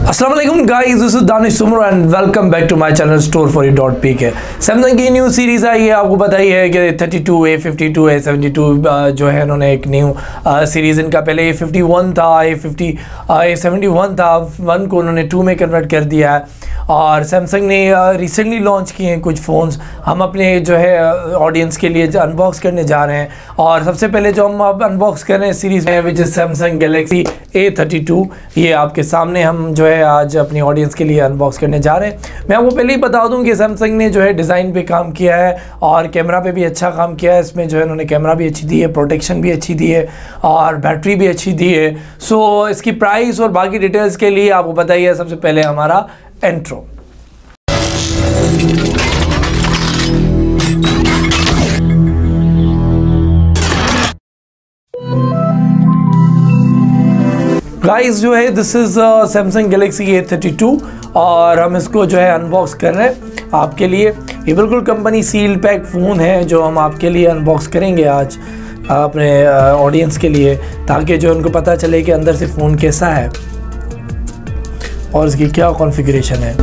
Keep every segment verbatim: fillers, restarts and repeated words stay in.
अस्सलाम वालेकुम guys, this is Danish Sumar and welcome back to my channel store for you dot P K. Samsung की new series आई है, आपको पता ही है कि thirty two, A fifty two, A seventy two जो है इन्होंने एक न्यू सीरीज़, इनका पहले ए फिफ्टी वन था, A fifty A seventy one था, वन को उन्होंने टू में कन्वर्ट कर दिया है। और सैमसंग ने रिसेंटली लॉन्च किए हैं कुछ फ़ोन्स, हम अपने जो है ऑडियंस के लिए अनबॉक्स करने जा रहे हैं। और सबसे पहले जो हम अब अनबॉक्स कर रहे हैं सीरीज़ में which is Samsung Galaxy A thirty two, ये आपके सामने हम जो है आज अपनी ऑडियंस के लिए अनबॉक्स करने जा रहे हैं। मैं आपको पहले ही बता दूं कि सैमसंग ने जो है डिज़ाइन पे काम किया है और कैमरा पे भी अच्छा काम किया है। इसमें जो है उन्होंने कैमरा भी अच्छी दी है, प्रोटेक्शन भी अच्छी दी है और बैटरी भी अच्छी दी है। सो इसकी प्राइस और बाकी डिटेल्स के लिए आपको पता ही है, सबसे पहले हमारा इंट्रो। गाइस जो है this is Samsung Galaxy A thirty two और हम इसको जो है अनबॉक्स कर रहे हैं आपके लिए। ये बिल्कुल कंपनी सील पैक फ़ोन है जो हम आपके लिए अनबॉक्स करेंगे आज अपने ऑडियंस के लिए, ताकि जो उनको पता चले कि अंदर से फ़ोन कैसा है और इसकी क्या कॉन्फ़िगरेशन है।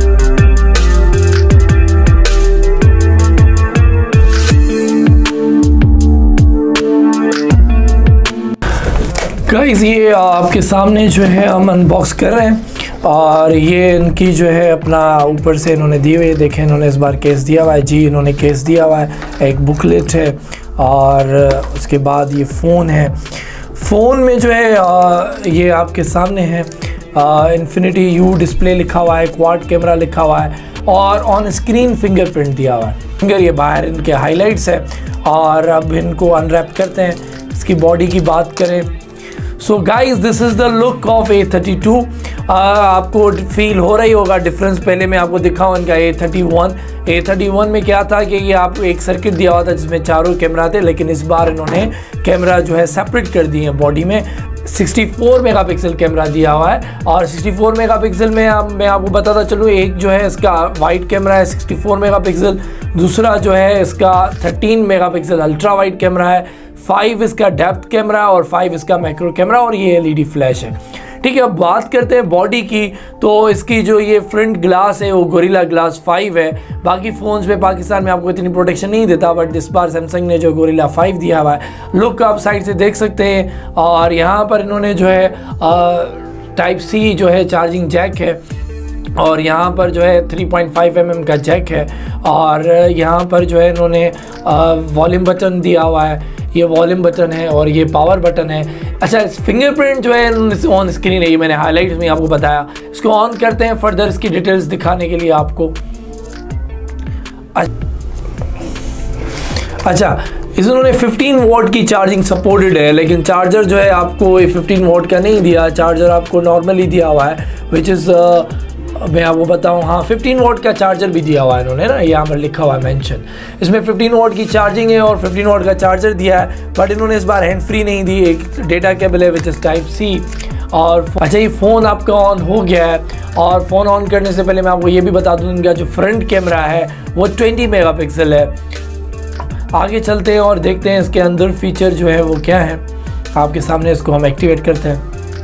गाइस ये आपके सामने जो है हम अनबॉक्स कर रहे हैं और ये इनकी जो है अपना ऊपर से इन्होंने दिए हुए, देखें इन्होंने इस बार केस दिया हुआ है जी, इन्होंने केस दिया हुआ है, एक बुकलेट है और उसके बाद ये फ़ोन है। फ़ोन में जो है ये आपके सामने है इन्फिनिटी यू डिस्प्ले लिखा हुआ है, क्वाड कैमरा लिखा हुआ है और ऑन स्क्रीन फिंगरप्रिंट दिया हुआ है। फिंगर ये बाहर इनके हाईलाइट्स है और अब इनको अनरैप करते हैं। इसकी बॉडी की बात करें so guys this is the look of A thirty two. आपको फील हो रही होगा डिफरेंस, पहले मैं आपको दिखाऊँ इनका A thirty one. A thirty one में क्या था कि ये आपको एक सर्किट दिया हुआ था जिसमें चारों कैमरा थे, लेकिन इस बार इन्होंने कैमरा जो है सेपरेट कर दिए हैं। बॉडी में सिक्सटी फोर मेगापिक्सल कैमरा दिया हुआ है और सिक्सटी फोर मेगापिक्सल में आप मैं आपको बताता चलूँ, एक जो है इसका वाइड कैमरा है सिक्सटी फोर मेगापिक्सल, दूसरा जो है इसका thirteen megapixel ultra wide camera है, फाइव इसका डेप्थ कैमरा और फाइव इसका मैक्रो कैमरा और ये एलईडी फ्लैश है। ठीक है, अब बात करते हैं बॉडी की, तो इसकी जो ये फ्रंट ग्लास है वो गोरिल्ला ग्लास फाइव है। बाकी फ़ोन्स में पाकिस्तान में आपको इतनी प्रोटेक्शन नहीं देता, बट इस बार सैमसंग ने जो गोरिल्ला फाइव दिया हुआ है। लुक आप साइड से देख सकते हैं और यहाँ पर इन्होंने जो है टाइप सी जो है चार्जिंग जैक है और यहाँ पर जो है three point five m m का जैक है और यहाँ पर जो है इन्होंने वॉल्यूम बटन दिया हुआ है, ये वॉल्यूम बटन है और ये पावर बटन है। अच्छा, फिंगरप्रिंट जो है ऑन स्क्रीन है, ये मैंने हाईलाइट्स में आपको बताया। इसको ऑन करते हैं फर्दर इसकी डिटेल्स दिखाने के लिए आपको। अच्छा, इस उन्होंने फिफ्टीन वॉट की चार्जिंग सपोर्टेड है, लेकिन चार्जर जो है आपको ये फिफ्टीन वॉट का नहीं दिया, चार्जर आपको नॉर्मली दिया हुआ है विच इज़ मैं आपको बताऊं, हाँ फिफ्टीन वॉट का चार्जर भी दिया हुआ है इन्होंने ना, यहाँ पर लिखा हुआ है मेंशन। इसमें फिफ्टीन वॉट की चार्जिंग है और फिफ्टीन वॉट का चार्जर दिया है, बट इन्होंने इस बार हैंड फ्री नहीं दी, एक डेटा केबल है विच इज़ टाइप सी। और अच्छा, ये फ़ोन आपका ऑन हो गया है और फ़ोन ऑन करने से पहले मैं आपको ये भी बता दूँ इनका जो फ्रंट कैमरा है वो ट्वेंटी मेगा पिक्सल है। आगे चलते हैं और देखते हैं इसके अंदर फीचर जो है वो क्या है। आपके सामने इसको हम एक्टिवेट करते हैं।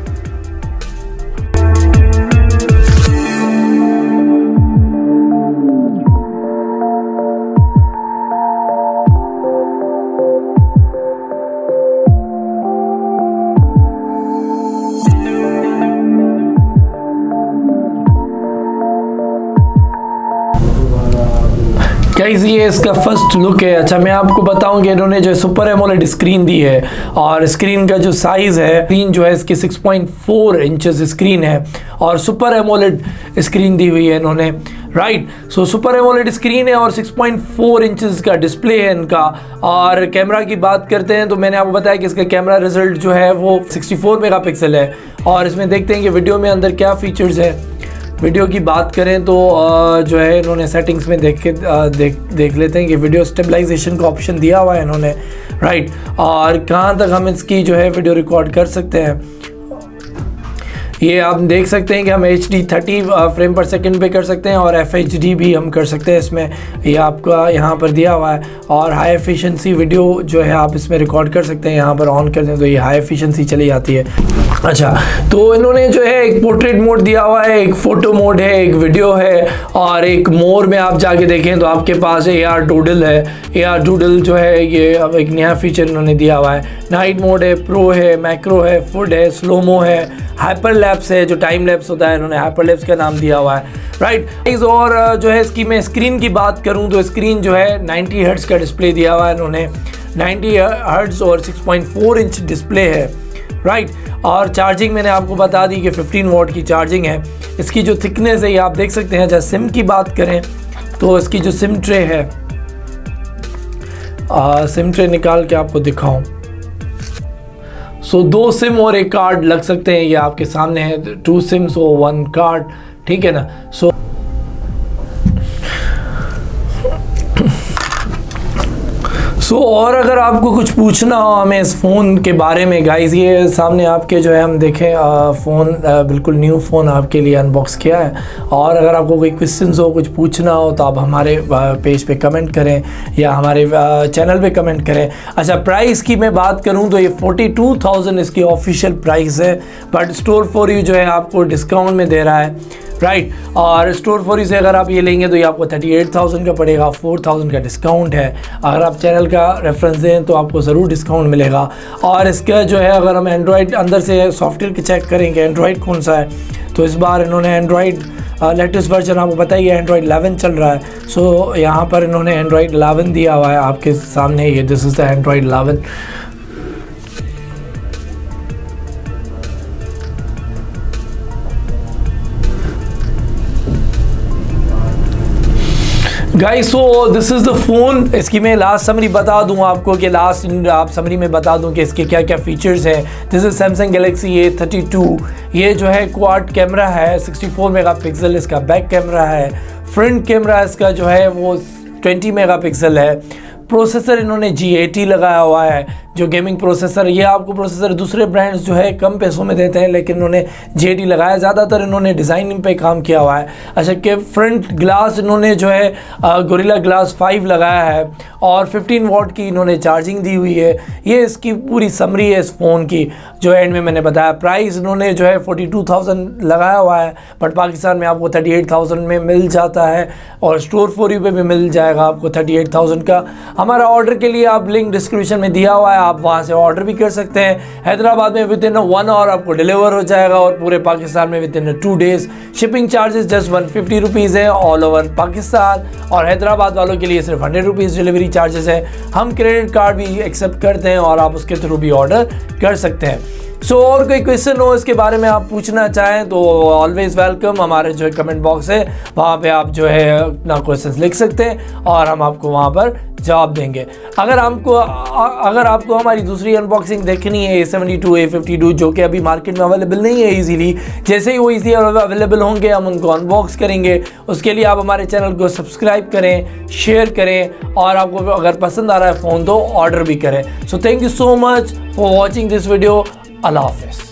गाइस ये इसका फर्स्ट लुक है। अच्छा, मैं आपको बताऊं कि इन्होंने जो सुपर एमोलेड स्क्रीन दी है और स्क्रीन का जो साइज़ है, स्क्रीन जो है इसकी six point four inches screen है और सुपर एमोलेड स्क्रीन दी हुई है इन्होंने, right. So super AMOLED screen है और सिक्स पॉइंट फोर इंचेस का डिस्प्ले है इनका। और कैमरा की बात करते हैं तो मैंने आपको बताया कि इसका कैमरा रिजल्ट जो है वो सिक्सटी फोर मेगापिक्सल है और इसमें देखते हैं कि वीडियो में अंदर क्या फीचर्स है। वीडियो की बात करें तो जो है इन्होंने सेटिंग्स में देख के देख देख लेते हैं कि वीडियो स्टेबलाइजेशन का ऑप्शन दिया हुआ है इन्होंने, राइट। और कहाँ तक हम इसकी जो है वीडियो रिकॉर्ड कर सकते हैं, ये आप देख सकते हैं कि हम H D thirty frame per second पे कर सकते हैं और एफ एच डी भी हम कर सकते हैं इसमें, ये आपका यहाँ पर दिया हुआ है। और हाई एफिशिएंसी वीडियो जो है आप इसमें रिकॉर्ड कर सकते हैं, यहाँ पर ऑन कर दें तो ये हाई एफिशिएंसी चली जाती है। अच्छा, तो इन्होंने जो है एक पोर्ट्रेट मोड दिया हुआ है, एक फ़ोटो मोड है, एक वीडियो है, और एक मोर में आप जाके देखें तो आपके पास ए आर डूडल है। ए आर डूडल जो है ये अब एक नया फीचर इन्होंने दिया हुआ है। नाइट मोड है, प्रो है, मैक्रो है, फुड है, स्लोमो है, हाइपर लैप्स है, जो टाइम लैप्स होता है इन्होंने हाइपर लैप्स का नाम दिया हुआ है, राइट। और जो है इसकी मैं स्क्रीन की बात करूं तो स्क्रीन जो है नाइंटी हर्ट्ज का डिस्प्ले दिया हुआ है इन्होंने, नाइंटी हर्ट्ज और six point four inch display है, राइट। और चार्जिंग मैंने आपको बता दी कि फिफ्टीन वॉट की चार्जिंग है। इसकी जो थिकनेस है ये आप देख सकते हैं। जब सिम की बात करें तो इसकी जो सिम ट्रे है, आ, सिम ट्रे निकाल के आपको दिखाऊं, सो दो सिम और एक कार्ड लग सकते हैं, ये आपके सामने है, टू सिम्स और वन कार्ड, ठीक है ना। सो सो so, और अगर आपको कुछ पूछना हो हमें इस फ़ोन के बारे में गाइस, ये सामने आपके जो है हम देखें फ़ोन बिल्कुल न्यू फ़ोन आपके लिए अनबॉक्स किया है। और अगर आपको कोई क्वेश्चंस हो, कुछ पूछना हो तो आप हमारे पेज पे कमेंट करें या हमारे चैनल पे कमेंट करें। अच्छा, प्राइस की मैं बात करूं तो ये फोर्टी टू थाउजेंड इसकी ऑफिशियल प्राइस है, बट स्टोर फॉर यू जो है आपको डिस्काउंट में दे रहा है, राइट right. और स्टोर फॉर से अगर आप ये लेंगे तो ये आपको थर्टी एट थाउजेंड का पड़ेगा, फोर थाउजेंड का डिस्काउंट है। अगर आप चैनल का रेफरेंस दें तो आपको ज़रूर डिस्काउंट मिलेगा। और इसका जो है अगर हम एंड्रॉयड अंदर से सॉफ्टवेयर के चेक करेंगे एंड्रॉयड कौन सा है, तो इस बार इन्होंने एंड्रॉयड लेटेस्ट वर्जन आपको पता ही है एंड्रॉयड इलेवन चल रहा है। सो so, यहाँ पर इन्होंने एंड्रॉयड इलेवन दिया हुआ है आपके सामने, ये this is the Android eleven. Guys, so this is the phone. इसकी मैं लास्ट समरी बता दूं आपको कि लास्ट आप समरी में बता दूं कि इसके क्या क्या फ़ीचर्स हैं। This is Samsung Galaxy A thirty two. ये जो है क्वाड कैमरा है, सिक्सटी फोर मेगापिक्सल इसका बैक कैमरा है। फ्रंट कैमरा इसका जो है वो ट्वेंटी मेगापिक्सल है। प्रोसेसर इन्होंने जी एटी लगाया हुआ है, जो गेमिंग प्रोसेसर। ये आपको प्रोसेसर दूसरे ब्रांड्स जो है कम पैसों में देते हैं, लेकिन इन्होंने जी एटी लगाया। ज़्यादातर इन्होंने डिज़ाइनिंग पे काम किया हुआ है। अच्छा, कि फ्रंट ग्लास इन्होंने जो है गोरिल्ला ग्लास फाइव लगाया है और फिफ्टीन वॉट की इन्होंने चार्जिंग दी हुई है। ये इसकी पूरी समरी है इस फ़ोन की, जो एंड में मैंने बताया। प्राइस इन्होंने जो है फोर्टी टू थाउजेंड लगाया हुआ है, बट पाकिस्तान में आपको थर्टी एट थाउजेंड में मिल जाता है और स्टोर फॉर यू पे भी मिल जाएगा आपको थर्टी एट थाउजेंड का। हमारा ऑर्डर के लिए आप लिंक डिस्क्रिप्शन में दिया हुआ है, आप वहां से ऑर्डर भी कर सकते हैं। हैदराबाद में विद इन वन आवर आपको डिलीवर हो जाएगा और पूरे पाकिस्तान में within two days. Shipping charges just one fifty rupees है ऑल ओवर पाकिस्तान, और हैदराबाद वालों के लिए सिर्फ हंड्रेड रुपीज़ डिलीवरी चार्जेस है। हम क्रेडिट कार्ड भी एक्सेप्ट करते हैं और आप उसके थ्रू भी ऑर्डर कर सकते हैं। सो so, और कोई क्वेश्चन हो इसके बारे में आप पूछना चाहें तो ऑलवेज़ वेलकम। हमारे जो है कमेंट बॉक्स है वहाँ पे आप जो है अपना क्वेश्चन लिख सकते हैं और हम आपको वहाँ पर जवाब देंगे। अगर हमको अगर आपको हमारी दूसरी अनबॉक्सिंग देखनी है A seventy two, A fifty two, जो कि अभी मार्केट में अवेलेबल नहीं है इजीली, जैसे ही वो इजी अवेलेबल होंगे हम उनको अनबॉक्स करेंगे। उसके लिए आप हमारे चैनल को सब्सक्राइब करें, शेयर करें, और आपको अगर पसंद आ रहा है फ़ोन तो ऑर्डर भी करें। So thank you so much for watching this video. अल्लाह हाफ़िज़।